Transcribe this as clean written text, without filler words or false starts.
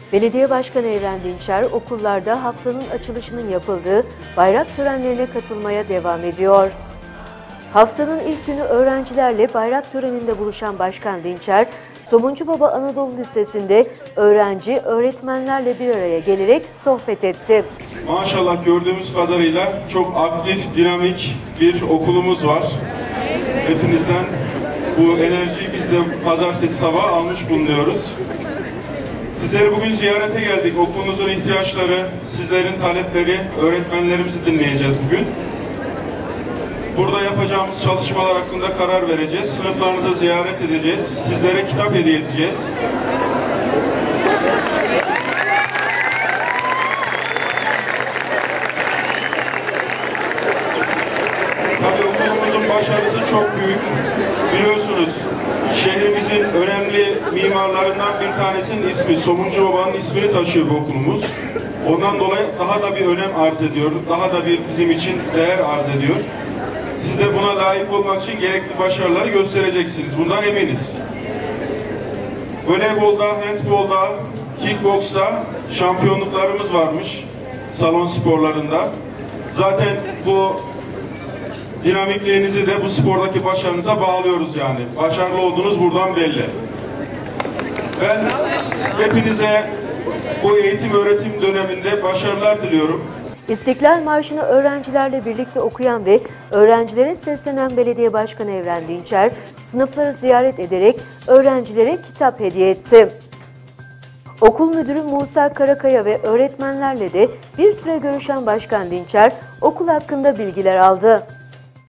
Belediye Başkanı Evren Dinçer, okullarda haftanın açılışının yapıldığı bayrak törenlerine katılmaya devam ediyor. Haftanın ilk günü öğrencilerle bayrak töreninde buluşan Başkan Dinçer, Somuncubaba Anadolu Lisesi'nde öğrenci, öğretmenlerle bir araya gelerek sohbet etti. Maşallah gördüğümüz kadarıyla çok aktif, dinamik bir okulumuz var. Hepinizden bu enerjiyi biz de pazartesi sabahı almış bulunuyoruz. Sizleri bugün ziyarete geldik. Okulumuzun ihtiyaçları, sizlerin talepleri, öğretmenlerimizi dinleyeceğiz bugün. Burada yapacağımız çalışmalar hakkında karar vereceğiz. Sınıflarınızı ziyaret edeceğiz. Sizlere kitap hediye edeceğiz. Tabii okulumuzun başarısı çok büyük. Biliyorsunuz şehrimizin önemli mimarlarından bir tanesinin ismi, Somuncubaba'nın ismini taşıyor bu okulumuz. Ondan dolayı daha da bir önem arz ediyor. Daha da bir bizim için değer arz ediyor. Siz de buna layık olmak için gerekli başarıları göstereceksiniz. Bundan eminiz. Voleybolda, handbolda, kickboksta şampiyonluklarımız varmış. Salon sporlarında. Zaten bu dinamikliğinizi de bu spordaki başarınıza bağlıyoruz yani. Başarılı olduğunuz buradan belli. Ben hepinize bu eğitim öğretim döneminde başarılar diliyorum. İstiklal Marşı'nı öğrencilerle birlikte okuyan ve öğrencilere seslenen Belediye Başkanı Evren Dinçer, sınıfları ziyaret ederek öğrencilere kitap hediye etti. Okul Müdürü Musa Karakaya ve öğretmenlerle de bir süre görüşen Başkan Dinçer, okul hakkında bilgiler aldı.